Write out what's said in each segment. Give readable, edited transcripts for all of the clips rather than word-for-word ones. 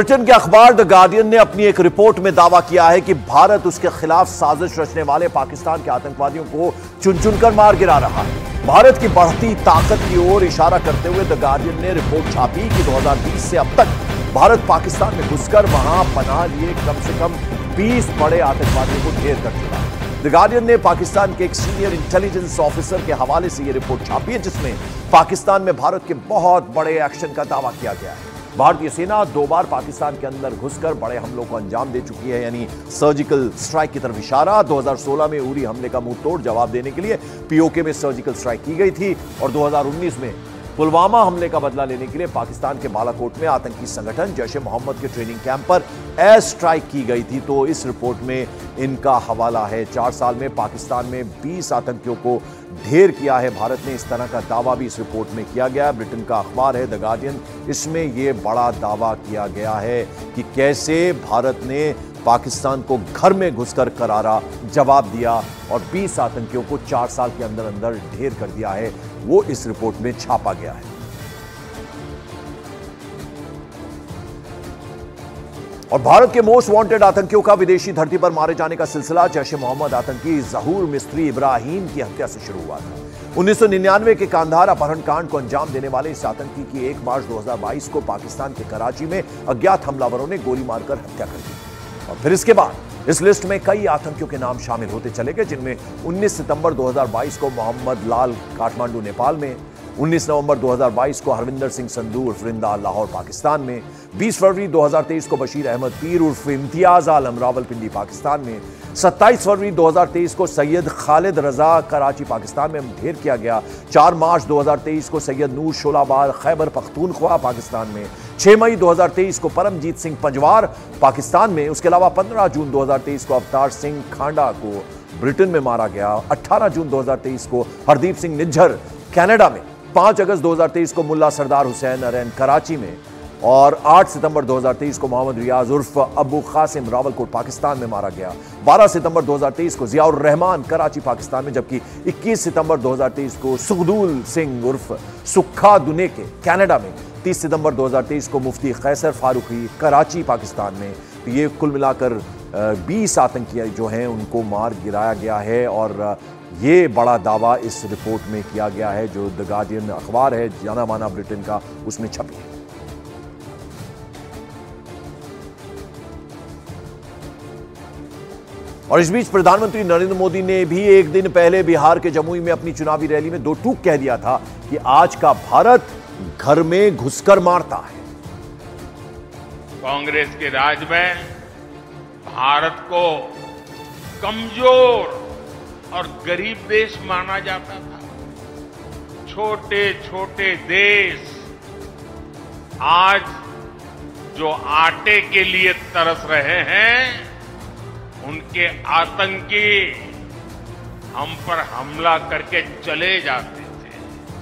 Britain के अखबार the guardian ने अपनी एक रिपोर्ट में दावा किया है कि भारत उसके खिलाफ साजिश रचने वाले पाकिस्तान के आतंकवादियों को चुन चुनकर मार गिरा रहा है। भारत की बढ़ती ताकत की ओर इशारा करते हुए द गार्डियन ने रिपोर्ट छापी कि 2020 से अब तक भारत पाकिस्तान में घुसकर वहां पनाह लिए कम से कम 20 बड़े आतंकवादियों को ढेर कर चुका है। द गार्डियन ने पाकिस्तान के एक सीनियर इंटेलिजेंस ऑफिसर के हवाले से यह रिपोर्ट छापी है, जिसमें पाकिस्तान में भारत के बहुत बड़े एक्शन का दावा किया गया है। भारतीय सेना 2 बार पाकिस्तान के अंदर घुसकर बड़े हमलों को अंजाम दे चुकी है, यानी सर्जिकल स्ट्राइक की तरफ इशारा। 2016 में उरी हमले का मुंह तोड़ जवाब देने के लिए पीओके में सर्जिकल स्ट्राइक की गई थी और 2019 में पुलवामा हमले का बदला लेने के लिए पाकिस्तान के बालाकोट में आतंकी संगठन जैश ए मोहम्मद के ट्रेनिंग कैंप पर एयर स्ट्राइक की गई थी। तो इस रिपोर्ट में इनका हवाला है। 4 साल में पाकिस्तान में 20 आतंकियों को ढेर किया है भारत ने, इस तरह का दावा भी इस रिपोर्ट में किया गया है। ब्रिटेन का अखबार है द गार्डियन, इसमें यह बड़ा दावा किया गया है कि कैसे भारत ने पाकिस्तान को घर में घुसकर करारा जवाब दिया और 20 आतंकियों को 4 साल के अंदर अंदर ढेर कर दिया है, वो इस रिपोर्ट में छापा गया है। और भारत के मोस्ट वांटेड आतंकियों का विदेशी धरती पर मारे जाने का सिलसिला जैश ए मोहम्मद आतंकी जहूर मिस्त्री इब्राहिम की हत्या से शुरू हुआ था। 1999 के कांधार अपहरण कांड को अंजाम देने वाले इस आतंकी की 1 मार्च 2022 को पाकिस्तान के कराची में अज्ञात हमलावरों ने गोली मारकर हत्या कर दी। और फिर इसके बाद इस लिस्ट में कई आतंकियों के नाम शामिल होते चले गए, जिनमें 19 सितंबर 2022 को मोहम्मद लाल काठमांडू नेपाल में, 19 नवंबर 2022 को हरविंदर सिंह संधू उर्फ रिंदा लाहौर पाकिस्तान में, 20 फरवरी 2023 को बशीर अहमद पीर उर्फ इम्तियाज आलम रावलपिंडी पाकिस्तान में, 27 फरवरी 2023 को सैयद खालिद रजा कराची पाकिस्तान में ढेर किया गया, 4 मार्च 2023 को सैयद नूर शोलाबाद खैबर पख्तूनख्वा पाकिस्तान में, 6 मई 2023 को परमजीत सिंह पंजवार पाकिस्तान में, उसके अलावा 15 जून 2023 को अवतार सिंह खांडा को ब्रिटेन में मारा गया, 18 जून 2023 को हरदीप सिंह निज्जर कनाडा में, 5 अगस्त 2023 को मुल्ला सरदार हुसैन अरैन कराची में और 8 सितंबर 2023 को मोहम्मद रियाज उर्फ अबू कासिम रावलकोट पाकिस्तान में मारा गया, 12 सितंबर 2023 को जियाउर रहमान कराची पाकिस्तान में, जबकि 21 सितंबर 2023 को सुखदूल सिंह उर्फ सुक्खा दुने के कनाडा में, 30 सितंबर 2023 को मुफ्ती कैसर फारूकी कराची पाकिस्तान में। तो ये कुल मिलाकर 20 आतंकी जो हैं उनको मार गिराया गया है और ये बड़ा दावा इस रिपोर्ट में किया गया है जो द गार्डियन अखबार है, जाना माना ब्रिटेन का, उसमें छपी है। और इस बीच प्रधानमंत्री नरेंद्र मोदी ने भी एक दिन पहले बिहार के जमुई में अपनी चुनावी रैली में 2 टूक कह दिया था कि आज का भारत घर में घुसकर मारता है। कांग्रेस के राज में भारत को कमजोर और गरीब देश माना जाता था। छोटे छोटे देश आज जो आटे के लिए तरस रहे हैं, उनके आतंकी हम पर हमला करके चले जाते थे।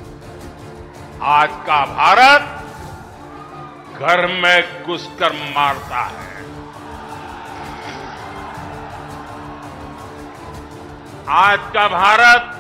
आज का भारत घर में घुसकर मारता है। आज का भारत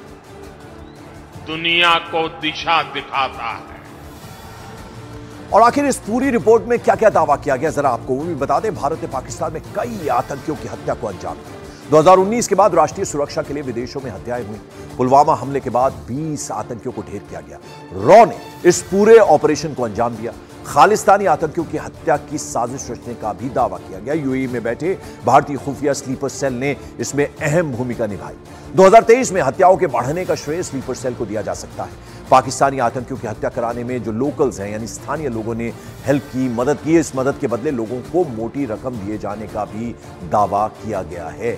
दुनिया को दिशा दिखाता है। और आखिर इस पूरी रिपोर्ट में क्या क्या दावा किया गया, जरा आपको वो भी बता दें। भारत ने पाकिस्तान में कई आतंकियों की हत्या को अंजाम दिया। 2019 के बाद राष्ट्रीय सुरक्षा के लिए विदेशों में हत्याएं हुई। पुलवामा हमले के बाद 20 आतंकियों को ढेर किया गया। रॉ ने इस पूरे ऑपरेशन को अंजाम दिया। खालिस्तानी आतंकियों की हत्या की साजिश रचने का भी दावा किया गया। यूएई में बैठे भारतीय खुफिया स्लीपर सेल ने इसमें अहम भूमिका निभाई। 2023 में हत्याओं के बढ़ने का श्रेय स्लीपर सेल को दिया जा सकता है। पाकिस्तानी आतंकियों की हत्या कराने में जो लोकल्स हैं, यानी स्थानीय लोगों ने हेल्प की, मदद की, इस मदद के बदले लोगों को मोटी रकम दिए जाने का भी दावा किया गया है।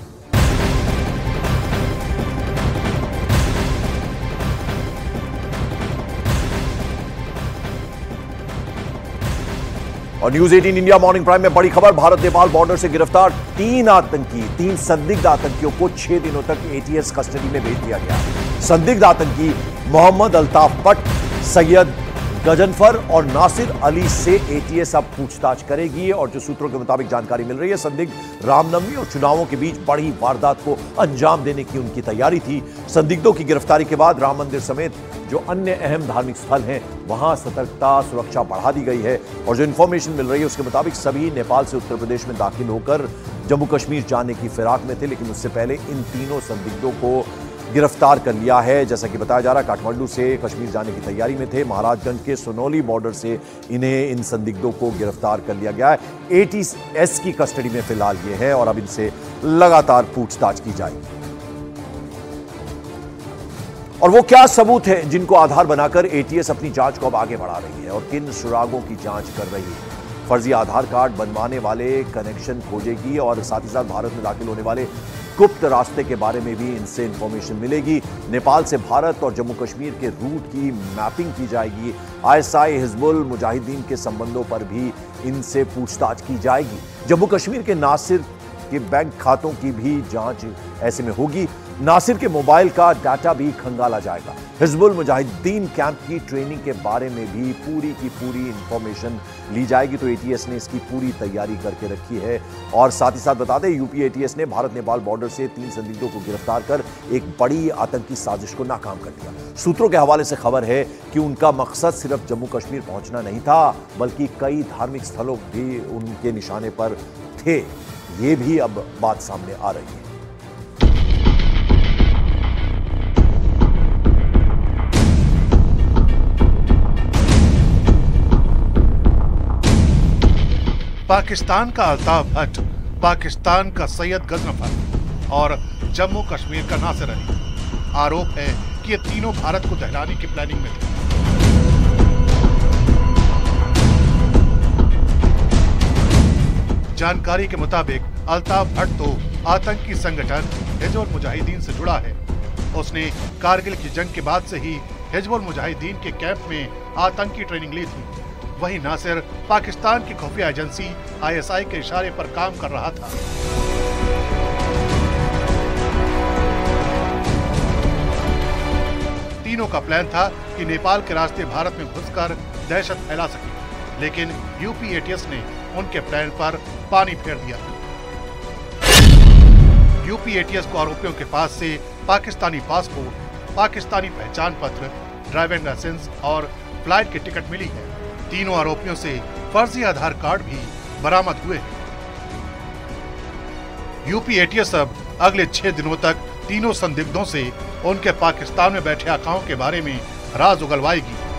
और न्यूज 18 इंडिया मॉर्निंग प्राइम में बड़ी खबर, भारत नेपाल बॉर्डर से गिरफ्तार 3 संदिग्ध आतंकियों को 6 दिनों तक एटीएस कस्टडी में भेज दिया गया। संदिग्ध आतंकी मोहम्मद अल्ताफ पट, सैयद गजनफर और नासिर अली से एटीएस अब पूछताछ करेगी। और जो सूत्रों के मुताबिक जानकारी मिल रही है, संदिग्ध रामनवमी और चुनावों के बीच बड़ी वारदात को अंजाम देने की उनकी तैयारी थी। संदिग्धों की गिरफ्तारी के बाद राम मंदिर समेत जो अन्य अहम धार्मिक स्थल हैं वहां सतर्कता सुरक्षा बढ़ा दी गई है। और जो इंफॉर्मेशन मिल रही है उसके मुताबिक सभी नेपाल से उत्तर प्रदेश में दाखिल होकर जम्मू कश्मीर जाने की फिराक में थे, लेकिन उससे पहले इन तीनों संदिग्धों को गिरफ्तार कर लिया है। जैसा कि बताया जा रहा है, काठमांडू से कश्मीर जाने की तैयारी में थे। महाराजगंज के सोनौली बॉर्डर से इन्हें इन संदिग्धों को गिरफ्तार कर लिया गया है। एटीएस की कस्टडी में फिलहाल ये है और अब इनसे लगातार पूछताछ की जाएगी। और वो क्या सबूत है जिनको आधार बनाकर एटीएस अपनी जांच को अब आगे बढ़ा रही है और किन सुरागों की जांच कर रही है। फर्जी आधार कार्ड बनवाने वाले कनेक्शन खोजेगी और साथ ही साथ भारत में दाखिल होने वाले गुप्त रास्ते के बारे में भी इनसे इंफॉर्मेशन मिलेगी। नेपाल से भारत और जम्मू कश्मीर के रूट की मैपिंग की जाएगी। आईएसआई हिजबुल मुजाहिदीन के संबंधों पर भी इनसे पूछताछ की जाएगी। जम्मू कश्मीर के नासिर के बैंक खातों की भी जांच ऐसे में होगी। नासिर के मोबाइल का डाटा भी खंगाला जाएगा। हिजबुल मुजाहिदीन कैंप की ट्रेनिंग के बारे में भी पूरी की पूरी इंफॉर्मेशन ली जाएगी। तो एटीएस ने इसकी पूरी तैयारी करके रखी है। और साथ ही साथ बता दें, यूपी एटीएस ने भारत नेपाल बॉर्डर से 3 संदिग्धों को गिरफ्तार कर एक बड़ी आतंकी साजिश को नाकाम कर दिया। सूत्रों के हवाले से खबर है कि उनका मकसद सिर्फ जम्मू कश्मीर पहुंचना नहीं था, बल्कि कई धार्मिक स्थलों भी उनके निशाने पर थे। ये भी अब बात सामने आ रही है। पाकिस्तान का अल्ताफ भट्ट, पाकिस्तान का सैयद गजनफर और जम्मू कश्मीर का नासिर अली। आरोप है कि ये तीनों भारत को दहलाने की प्लानिंग में थे। जानकारी के मुताबिक अल्ताफ भट्ट तो आतंकी संगठन हिजबुल मुजाहिदीन से जुड़ा है। उसने कारगिल की जंग के बाद से ही हिजबुल मुजाहिदीन के कैंप में आतंकी ट्रेनिंग ली थी। वहीं नासिर पाकिस्तान की खुफिया एजेंसी आईएसआई के इशारे पर काम कर रहा था। तीनों का प्लान था कि नेपाल के रास्ते भारत में घुसकर दहशत फैला सके, लेकिन यूपी एटीएस ने उनके प्लान पर पानी फेर दिया। यूपी एटीएस को आरोपियों के पास से पाकिस्तानी पासपोर्ट, पाकिस्तानी पहचान पत्र, ड्राइविंग लाइसेंस और फ्लाइट की टिकट मिली है। तीनों आरोपियों से फर्जी आधार कार्ड भी बरामद हुए हैं। यूपी एटीएस अब अगले 6 दिनों तक तीनों संदिग्धों से उनके पाकिस्तान में बैठे आकाओं के बारे में राज उगलवाएगी।